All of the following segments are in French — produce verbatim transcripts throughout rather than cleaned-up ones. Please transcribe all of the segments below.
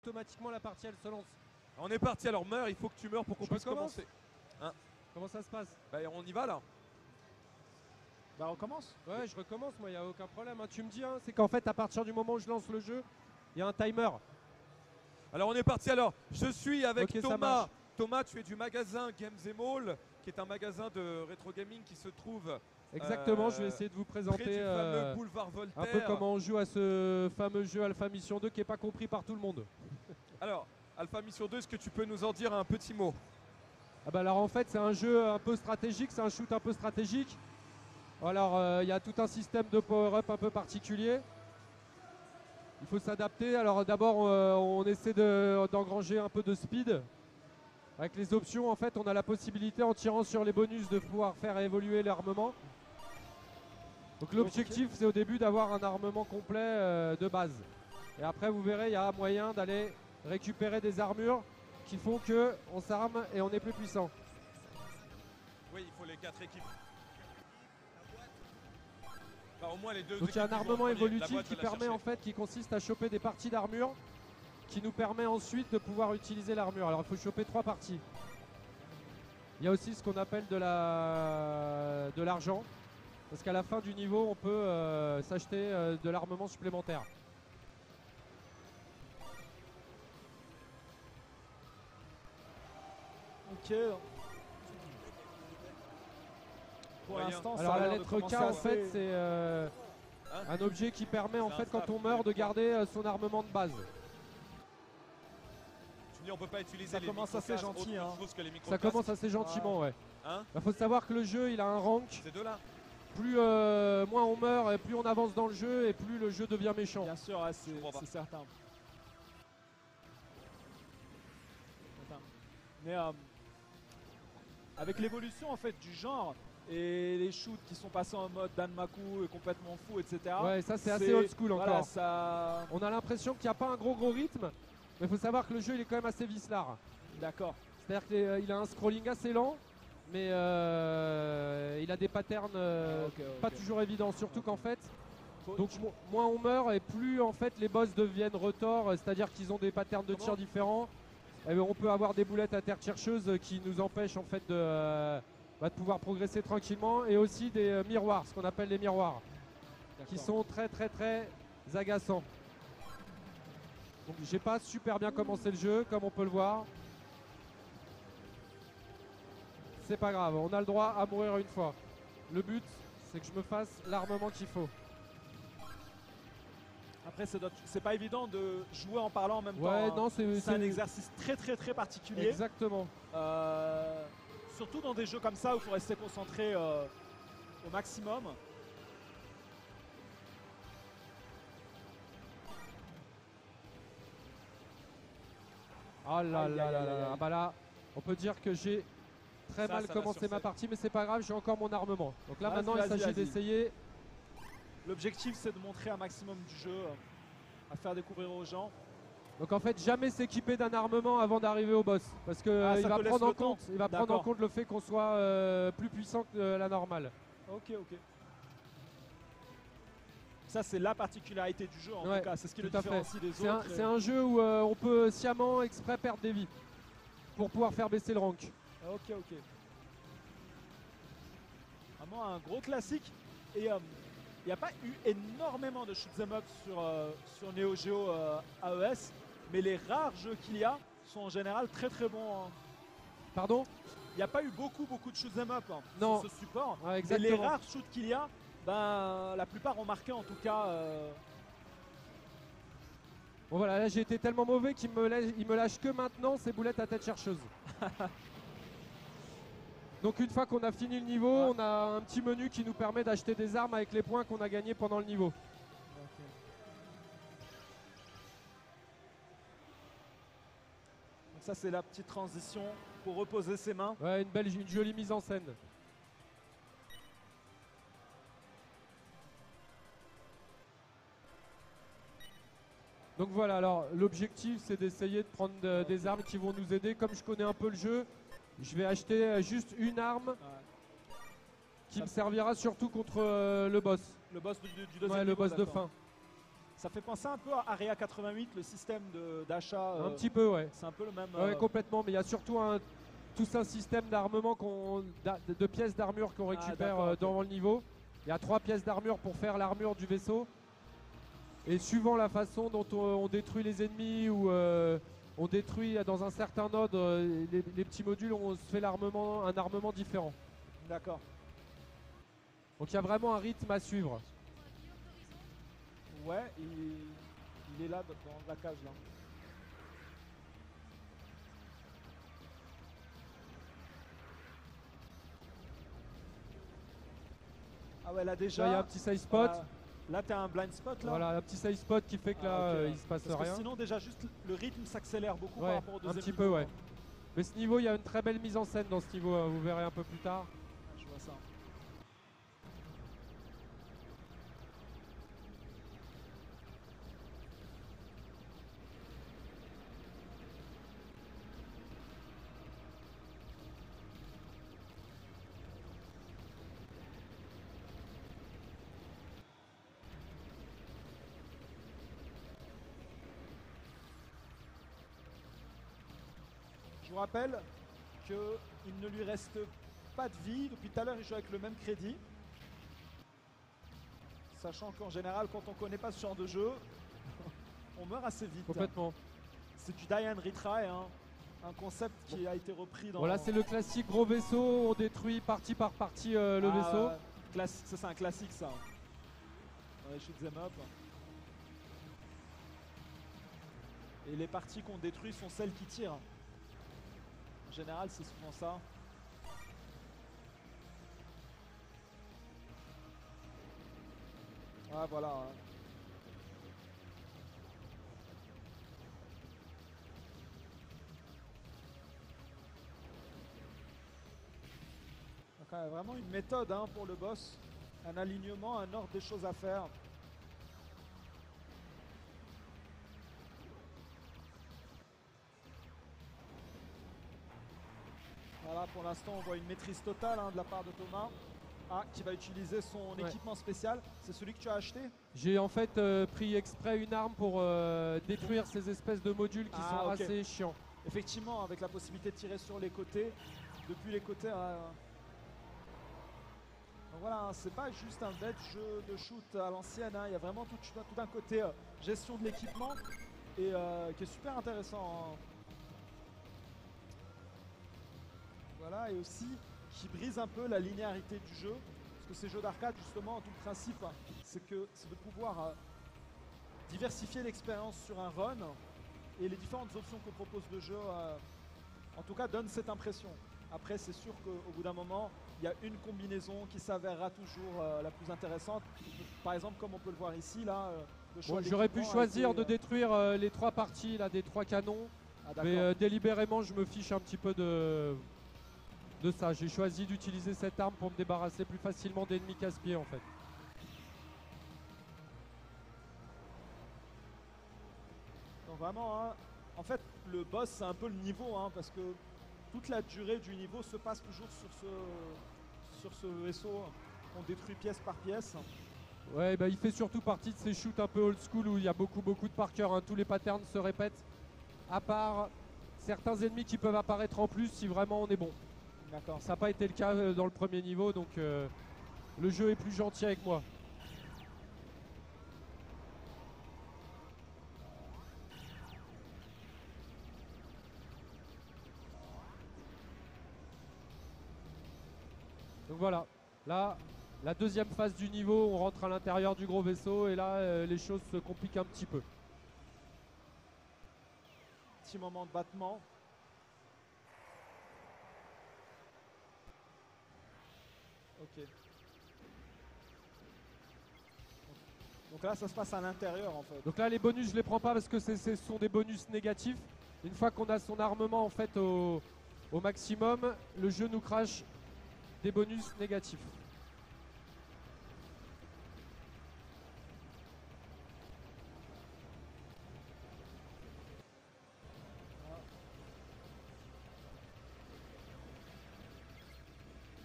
automatiquement la partie elle se lance. On est parti, alors meurs, il faut que tu meurs pour qu'on puisse commencer. Hein? Comment ça se passe? Bah, on y va là. Bah on recommence. Ouais, je recommence, moi, il n'y a aucun problème. Hein. Tu me dis, hein, c'est qu'en fait, à partir du moment où je lance le jeu, il y a un timer. Alors on est parti, alors je suis avec Ok, ça Thomas. marche. Thomas, tu es du magasin Games and Mall, qui est un magasin de rétro gaming qui se trouve Exactement, euh, je vais essayer de vous près présenter du fameux euh, boulevard Voltaire. un peu comment on joue à ce fameux jeu Alpha Mission deux qui n'est pas compris par tout le monde. Alors, Alpha Mission deux, est-ce que tu peux nous en dire un petit mot? Ah bah alors en fait c'est un jeu un peu stratégique, c'est un shoot un peu stratégique. Alors il euh, y a tout un système de power-up un peu particulier. Il faut s'adapter. Alors d'abord euh, on essaie de, d'engranger un peu de speed. Avec les options en fait on a la possibilité en tirant sur les bonus de pouvoir faire évoluer l'armement. Donc l'objectif c'est au début d'avoir un armement complet euh, de base. Et après vous verrez il y a moyen d'aller récupérer des armures qui font qu'on s'arme et on est plus puissant. Oui, il faut les quatre équipes. Enfin, au moins les deux. Donc il y a un équipes armement vont- évolutif la boîte qui va la permet chercher. en fait, qui consiste à choper des parties d'armure qui nous permet ensuite de pouvoir utiliser l'armure. Alors il faut choper trois parties. Il y a aussi ce qu'on appelle de la de l'argent, parce qu'à la fin du niveau on peut euh, s'acheter euh, de l'armement supplémentaire. Ok. Pour Moyen. l'instant, ça Alors a la l'air de lettre K commencer en assez- fait c'est euh, Hein un objet qui permet en C'est un fait quand staff, on meurt de mais- garder euh, son armement de base. Tu dis on peut pas utiliser Ça les commence assez microcasques, gentil, autre hein. chose que les Ça microcasques. commence assez gentiment ouais. Hein? Il faut savoir que le jeu il a un rank. Ces deux-là. Plus euh, moins on meurt et plus on avance dans le jeu et plus le jeu devient méchant. Bien sûr, ouais, c'est comprends pas. c'est certain. Certain. Mais euh, avec l'évolution en fait du genre et les shoots qui sont passés en mode Danmaku et complètement fou, et cetera. Ouais, ça c'est assez old school voilà, encore. ça. On a l'impression qu'il n'y a pas un gros gros rythme, mais il faut savoir que le jeu il est quand même assez vicelard. D'accord. C'est-à-dire qu'il a un scrolling assez lent, mais euh, il a des patterns euh, Ah, ok, ok. pas toujours évidents, surtout qu'en fait, Faut- donc mo- moins on meurt et plus en fait les boss deviennent retors, c'est-à-dire qu'ils ont des patterns de tir différents. Et ben, on peut avoir des boulettes à terre chercheuses qui nous empêchent en fait de, euh, bah, de pouvoir progresser tranquillement, et aussi des euh, miroirs, ce qu'on appelle les miroirs, qui sont très très très agaçants. Donc j'ai pas super bien commencé le jeu comme on peut le voir. C'est pas grave, on a le droit à mourir une fois. Le but c'est que je me fasse l'armement qu'il faut. Après, c'est d'autres- c'est pas évident de jouer en parlant en même Ouais, temps. non, hein. c'est C'est un c'est- exercice très très très particulier. Exactement. Euh, surtout dans des jeux comme ça où il faut rester concentré euh, au maximum. Ah là Aïe, là aïe, là aïe, là aïe. là. Ah bah là, on peut dire que j'ai très Ça, mal ça va commencé sur ma scène. partie, mais c'est pas grave, j'ai encore mon armement. Donc là Vas-y, maintenant il vas-y, s'agit vas-y. d'essayer. L'objectif, c'est de montrer un maximum du jeu, euh, à faire découvrir aux gens. Donc en fait jamais s'équiper d'un armement avant d'arriver au boss, parce que Ah, euh, il ça va te laisse prendre en le temps. compte, il va prendre en D'accord. compte le fait qu'on soit euh, plus puissant que euh, la normale. Ok, ok. Ça, c'est la particularité du jeu, en Ouais, tout cas. C'est ce qui le tout à fait. différencie des C'est un, autres. c'est un jeu où euh, on peut sciemment exprès perdre des vies pour pouvoir faire baisser le rank. Ok, ok. Vraiment un gros classique. Et il n'y a pas eu énormément de shoot'em up sur, euh, sur Neo Geo euh, A E S, mais les rares jeux qu'il y a sont en général très très bons. hein. Pardon? Il n'y a pas eu beaucoup beaucoup de shoot'em up hein, Non. sur ce support. Ouais, mais exactement. les rares shoots qu'il y a, ben, la plupart ont marqué en tout cas. euh, Bon voilà, là j'ai été tellement mauvais qu'il me, lâche- il me lâche que maintenant ces boulettes à tête chercheuse. Donc une fois qu'on a fini le niveau, Ouais. on a un petit menu qui nous permet d'acheter des armes avec les points qu'on a gagnés pendant le niveau. Donc ça c'est la petite transition pour reposer ses mains. Ouais, une belle, une jolie mise en scène. Donc voilà, alors l'objectif c'est d'essayer de prendre de- des armes qui vont nous aider. Comme je connais un peu le jeu, je vais acheter euh, juste une arme Ouais. qui me servira surtout contre euh, le boss. Le boss du, du deuxième Ouais, le niveau, boss de d'accord. fin. Ça fait penser un peu à Area quatre-vingt-huit, le système de- d'achat. Un euh, petit peu, ouais. C'est un peu le même. Ouais, euh, complètement, mais il y a surtout un, tout un système d'armement, qu'on, d'a- de pièces d'armure qu'on récupère d'accord, euh, ok. dans le niveau. Il y a trois pièces d'armure pour faire l'armure du vaisseau. Et suivant la façon dont on, on détruit les ennemis ou euh, on détruit dans un certain node euh, les, les petits modules, on se fait l'armement, un armement différent. D'accord. Donc il y a vraiment un rythme à suivre. Ouais, il, il est là dans dans la cage là. Ah ouais, là déjà. Là, il y a un petit side spot. euh, là, t'as un blind spot là. Voilà, un petit side spot qui fait que là, Ah, ok. euh, il se passe Parce que rien. sinon, déjà, juste le rythme s'accélère beaucoup Ouais, par rapport au un deuxième petit niveau, peu, ouais. quoi. Mais ce niveau, il y a une très belle mise en scène dans ce niveau, hein, vous verrez un peu plus tard. Je vois ça. Je vous rappelle qu'il ne lui reste pas de vie. Depuis tout à l'heure, il joue avec le même crédit. Sachant qu'en général, quand on ne connaît pas ce genre de jeu, on meurt assez vite. Complètement. C'est du die and retry, hein. Un concept qui a été repris dans... Voilà, c'est le classique gros vaisseau, on détruit partie par partie euh, le Ah, vaisseau. ouais. Classi- Ça, c'est un classique, ça. Dans les shoot 'em up. Et les parties qu'on détruit sont celles qui tirent. En général, c'est souvent ça. Ah, voilà. hein. Donc, euh, vraiment une méthode hein, pour le boss. Un alignement, un ordre des choses à faire. Voilà, pour l'instant, on voit une maîtrise totale hein, de la part de Thomas. Ah, qui va utiliser son Ouais. équipement spécial. C'est celui que tu as acheté? J'ai en fait euh, pris exprès une arme pour euh, détruire ces espèces de modules qui Ah, sont ok. assez chiants. Effectivement, avec la possibilité de tirer sur les côtés. Depuis les côtés. euh, Donc voilà, hein, c'est pas juste un bête jeu de shoot à l'ancienne. hein, Il y a vraiment tout, tout un côté euh, gestion de l'équipement et euh, qui est super intéressant. hein. Voilà, et aussi qui brise un peu la linéarité du jeu. Parce que ces jeux d'arcade, justement, tout le principe, hein, c'est que c'est de pouvoir euh, diversifier l'expérience sur un run. Et les différentes options que propose le jeu, euh, en tout cas, donnent cette impression. Après, c'est sûr qu'au bout d'un moment, il y a une combinaison qui s'avérera toujours euh, la plus intéressante. Par exemple, comme on peut le voir ici, là, euh, le choix Bon, de j'aurais pu l'équipement a choisir été, de euh, détruire euh, les trois parties là, des trois canons, ah, d'accord. mais euh, délibérément je me fiche un petit peu de, de ça. J'ai choisi d'utiliser cette arme pour me débarrasser plus facilement d'ennemis casse-pieds en fait. Donc vraiment, hein, en fait, le boss, c'est un peu le niveau, hein, parce que toute la durée du niveau se passe toujours sur ce, sur ce vaisseau. On détruit pièce par pièce. Ouais, bah, il fait surtout partie de ces shoots un peu old school où il y a beaucoup beaucoup de par cœur, hein. Tous les patterns se répètent, à part certains ennemis qui peuvent apparaître en plus si vraiment on est bon. D'accord. Ça n'a pas été le cas euh, dans le premier niveau, donc euh, le jeu est plus gentil avec moi. Donc voilà, là, la deuxième phase du niveau, on rentre à l'intérieur du gros vaisseau et là, euh, les choses se compliquent un petit peu. Petit moment de battement. Ok. Donc là, ça se passe à l'intérieur en fait. Donc là, les bonus, je les prends pas parce que c'est- ce sont des bonus négatifs. Une fois qu'on a son armement en fait au, au maximum, le jeu nous crache des bonus négatifs.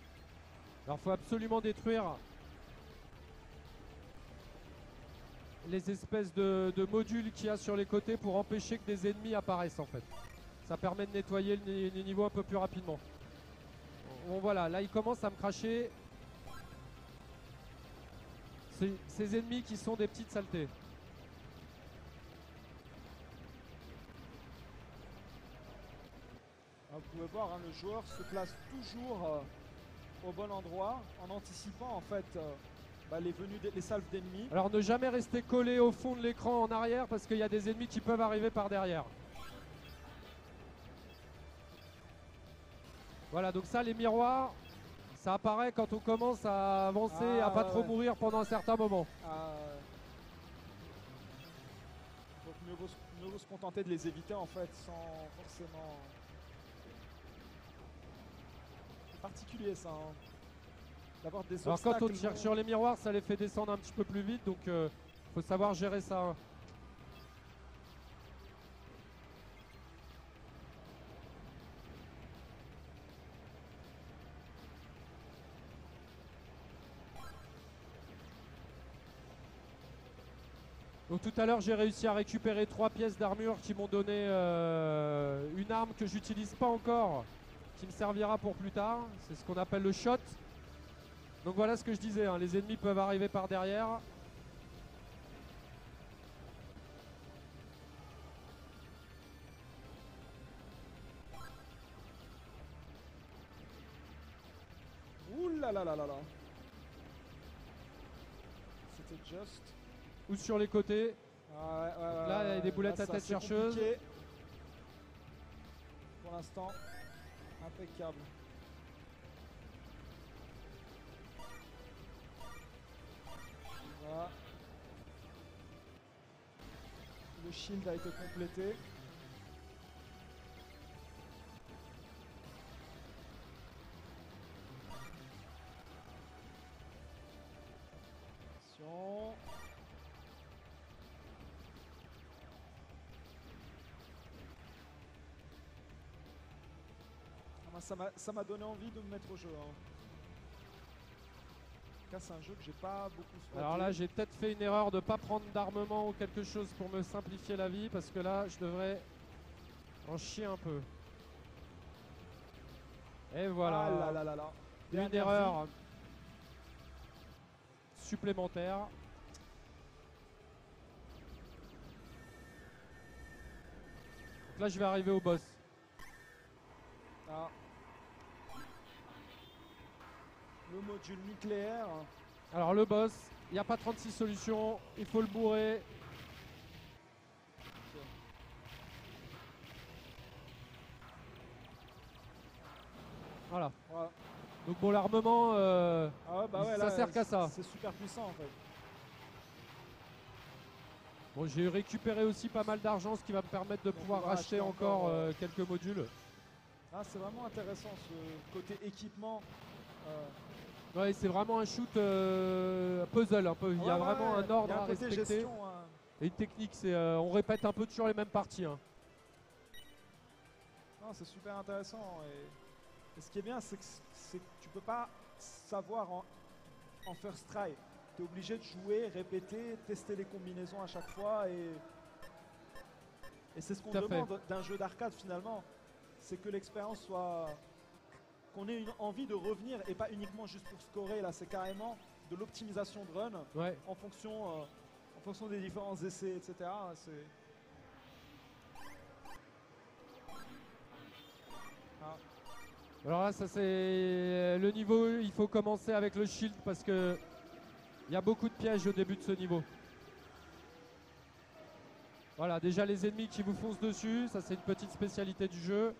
Alors, il faut absolument détruire les espèces de, de modules qu'il y a sur les côtés pour empêcher que des ennemis apparaissent en fait. Ça permet de nettoyer le, le niveau un peu plus rapidement. Bon voilà, là il commence à me cracher. Ces, ces ennemis qui sont des petites saletés. Vous pouvez voir, hein, le joueur se place toujours euh, au bon endroit en anticipant en fait euh, bah, les venues, des, les salves d'ennemis. Alors ne jamais rester collé au fond de l'écran en arrière parce qu'il y a des ennemis qui peuvent arriver par derrière. Voilà, donc ça les miroirs, ça apparaît quand on commence à avancer, Ah, à pas ouais, trop ouais. mourir pendant un certain moment. Euh, donc mieux vaut, se- mieux vaut se contenter de les éviter en fait sans forcément... C'est particulier ça, hein, d'avoir des Alors quand obstacles. on tire sur les miroirs, ça les fait descendre un petit peu plus vite, donc il euh, faut savoir gérer ça. Hein. Donc tout à l'heure j'ai réussi à récupérer trois pièces d'armure qui m'ont donné euh, une arme que j'utilise pas encore, qui me servira pour plus tard. C'est ce qu'on appelle le shot. Donc voilà ce que je disais, hein, les ennemis peuvent arriver par derrière. Ouh là là là là là. C'était just. Ou sur les côtés. Ah ouais, ouais, Donc ouais, là, il y a ouais, des boulettes là, à c'est tête assez chercheuse. compliqué. Pour l'instant, impeccable. Voilà. Le shield a été complété. Attention. Ah, moi, ça m'a- ça m'a donné envie de me mettre au jeu. Hein. En tout cas, c'est un jeu que j'ai pas beaucoup exploité. Alors là, j'ai peut-être fait une erreur de ne pas prendre d'armement ou quelque chose pour me simplifier la vie, parce que là, je devrais en chier un peu. Et voilà, Ah là là là là. une Dernière erreur supplémentaire. Donc là, je vais arriver au boss. Ah. Le module nucléaire. Alors le boss, il n'y a pas trente-six solutions, il faut le bourrer. Voilà. Voilà. Donc bon, l'armement, euh, Ah ouais, bah ouais, ça là, sert qu'à ça. C'est super puissant en fait. bon, j'ai récupéré aussi pas mal d'argent, ce qui va me permettre de pouvoir pouvoir racheter acheter encore encore, euh, quelques modules. Ah, c'est vraiment intéressant ce côté équipement. Euh, Ouais, c'est vraiment un shoot euh, puzzle un peu. Il y a ouais, vraiment ouais, un ordre il y a à un côté respecter. gestion, hein. Et une technique, c'est euh, on répète un peu toujours les mêmes parties. Hein. Non, c'est super intéressant. Et, et ce qui est bien, c'est que, c'est que tu peux pas savoir en, en first try. Tu es obligé de jouer, répéter, tester les combinaisons à chaque fois. Et, et c'est ce qu'on Tout à fait. demande d'un jeu d'arcade finalement. C'est que l'expérience soit... qu'on ait une envie de revenir et pas uniquement juste pour scorer. Là, c'est carrément de l'optimisation de run Ouais. en fonction, euh, en fonction des différents essais, et cetera. C'est... Ah. Alors là, ça c'est le niveau. Il faut commencer avec le shield parce que il y a beaucoup de pièges au début de ce niveau. Voilà, déjà les ennemis qui vous foncent dessus, ça c'est une petite spécialité du jeu.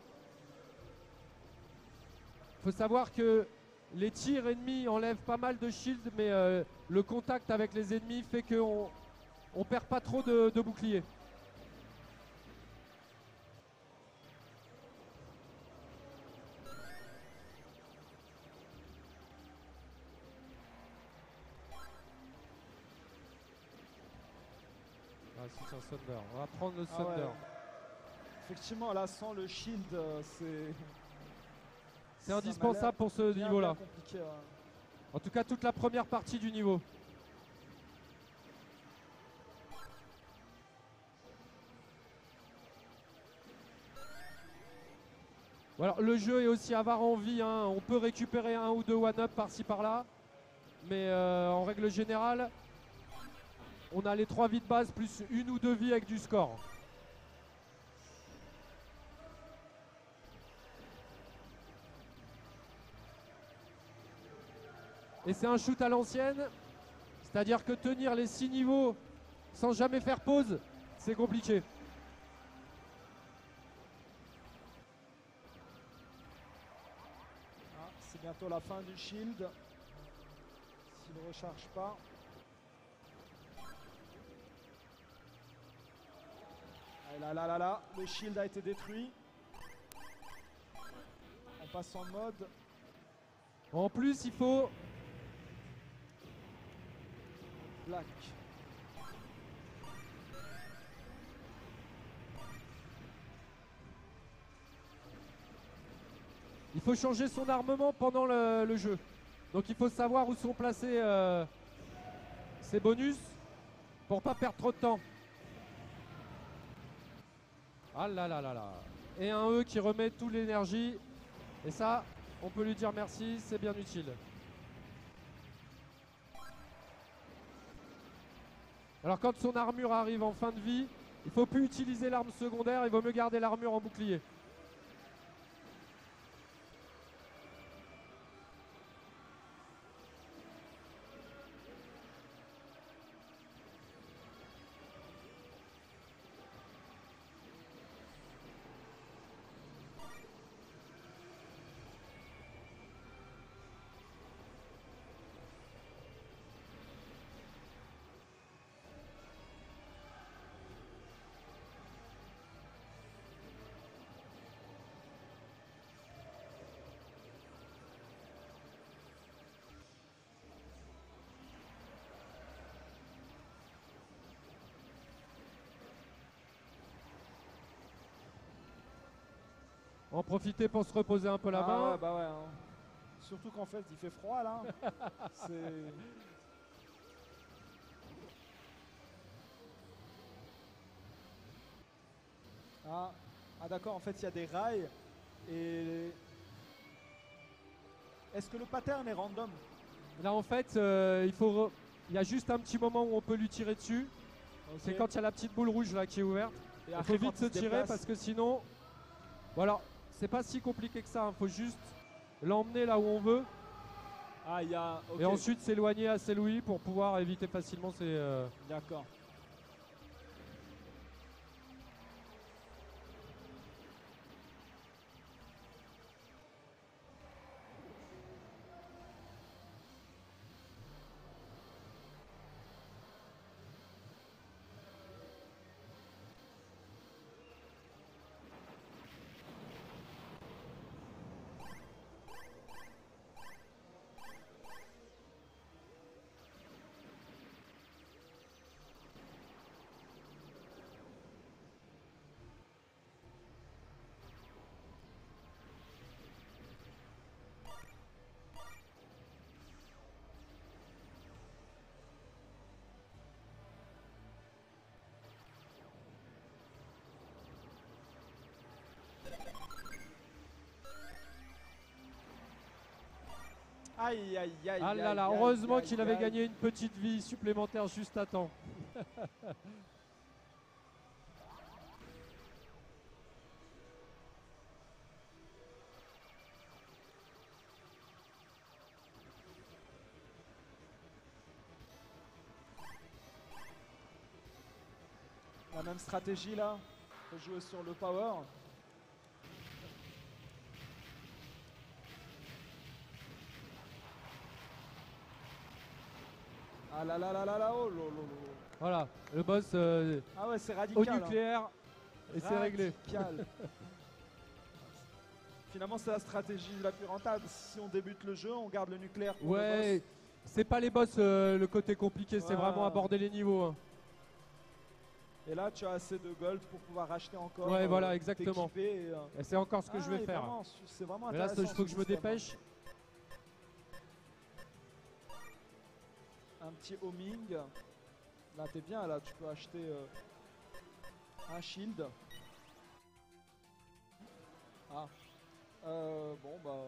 Il faut savoir que les tirs ennemis enlèvent pas mal de shield, mais euh, le contact avec les ennemis fait qu'on on perd pas trop de, de boucliers. Ah, si, c'est un Thunder. On va prendre le Ah ouais. Thunder. Effectivement, là, sans le shield, euh, c'est... C'est ça indispensable m'a l'air pour ce bien, niveau-là. bien compliqué, ouais. En tout cas, toute la première partie du niveau. Alors, le jeu est aussi avare en vie, hein. On peut récupérer un ou deux one-up par-ci par-là. Mais euh, en règle générale, on a les trois vies de base plus une ou deux vies avec du score. Et c'est un shoot à l'ancienne, c'est-à-dire que tenir les six niveaux sans jamais faire pause, c'est compliqué. Ah, c'est bientôt la fin du shield. S'il ne recharge pas. Ah, là, là, là, là, le shield a été détruit. On passe en mode. En plus, il faut... Black. Il faut changer son armement pendant le, le jeu. Donc il faut savoir où sont placés euh, ses bonus pour pas perdre trop de temps. Ah là là là là. Et un E qui remet toute l'énergie. Et ça, on peut lui dire merci, c'est bien utile. Alors quand son armure arrive en fin de vie, il ne faut plus utiliser l'arme secondaire, il vaut mieux garder l'armure en bouclier. En profiter pour se reposer un peu la Ah main. ouais, bah ouais. Hein. Surtout qu'en fait, il fait froid là. C'est... Ah, ah d'accord, en fait, il y a des rails. Et... Est-ce que le pattern est random? Là en fait, euh, il faut re... il y a juste un petit moment où on peut lui tirer dessus. Okay. C'est quand il y a la petite boule rouge là qui est ouverte. Et Il après, faut vite quand se il tirer déplace... parce que sinon... Voilà, c'est pas si compliqué que ça. Il faut juste l'emmener là où on veut. Ah, il y a... Okay. Et ensuite s'éloigner assez loin pour pouvoir éviter facilement ces... Euh... D'accord. Aïe, aïe, aïe. Ah là là, aïe, heureusement aïe, qu'il aïe, avait aïe. gagné une petite vie supplémentaire juste à temps. La même stratégie là, faut jouer sur le power. Ah là là là là là, oh lolo. Voilà, le boss euh, Ah ouais, c'est au radical. hein. nucléaire et c'est réglé. Radical. Finalement, c'est la stratégie la plus rentable. Si on débute le jeu, on garde le nucléaire pour Ouais, le boss. c'est pas les boss euh, le côté compliqué, c'est Ouais. vraiment aborder les niveaux. hein. Et là, tu as assez de gold pour pouvoir acheter encore. Ouais, voilà, exactement. t'équiper Et, euh, Et c'est encore ce que ah, je vais et faire. vraiment, C'est vraiment Mais là, intéressant. il faut que ce je me système, hein. dépêche. Un petit homing. Là, t'es bien. Là, tu peux acheter euh, un shield. Ah. bon, bah.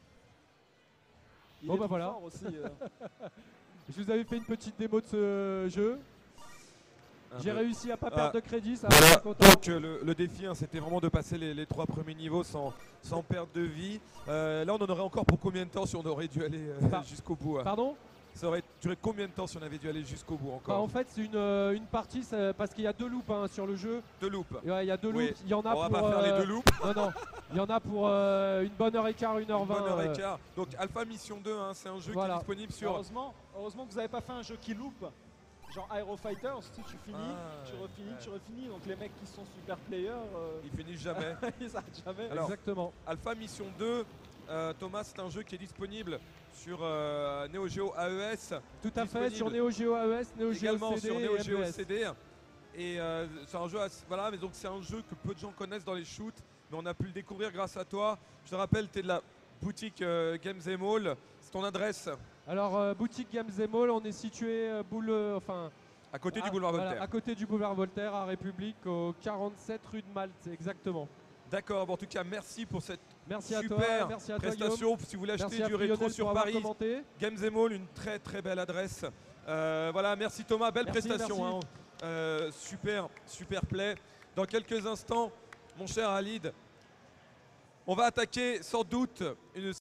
Il Bon, est bah tout voilà. fort aussi. euh. Je vous avais fait une petite démo de ce jeu. Un J'ai peu. réussi à pas Ah. perdre de crédit, ça Voilà, je suis content. donc euh, le, le défi hein, c'était vraiment de passer les, les trois premiers niveaux sans, sans perte de vie. Euh, là on en aurait encore pour combien de temps si on aurait dû aller euh, Bah, jusqu'au bout hein Pardon? Ça aurait duré combien de temps si on avait dû aller jusqu'au bout Bah, encore en fait, c'est une, euh, une partie c'est parce qu'il y a deux loops hein, sur le jeu. Deux loops. Et ouais, il y a deux Oui. loops. Il y en a On va pour. pas faire les euh, deux loops. Non, non. Il y en a pour euh, une bonne heure et quart, une heure Une bonne vingt. heure euh, et quart. Donc Alpha Mission deux, hein, c'est un jeu Voilà. qui est disponible sur. Heureusement, heureusement que vous n'avez pas fait un jeu qui loupe. Genre Aero Fighters, tu sais, tu finis, Ah, tu ouais, refinis, ouais. tu refinis. Donc les mecs qui sont super players, euh, Ils finissent jamais. ils s'arrêtent jamais. Alors, Exactement. Alpha Mission deux, euh, Thomas, c'est un jeu qui est disponible sur euh, Neo Geo A E S, Tout à fait. disponible Sur Neo Geo A E S, Neo Geo également C D sur et Neo Geo M V S. C D. Et euh, c'est un jeu, assez- voilà, mais donc c'est un jeu que peu de gens connaissent dans les shoots, mais on a pu le découvrir grâce à toi. Je te rappelle, tu es de la boutique euh, Games and Mall. C'est ton adresse Alors, euh, boutique Games and Mall, on est situé euh, boule, euh, enfin, à côté à, du boulevard voilà, Voltaire. à côté du boulevard Voltaire, à République, au quarante-sept rue de Malte, exactement. D'accord, bon, en tout cas, merci pour cette Merci à toi, super merci à toi, Guillaume. prestation. Si vous voulez acheter Merci à du rétro Frionel sur pour avoir Paris, commenté. Games and Mall, une très très belle adresse. Euh, voilà, merci Thomas, belle Merci, prestation. merci. hein. Euh, super, super play. Dans quelques instants, mon cher Halid, on va attaquer sans doute une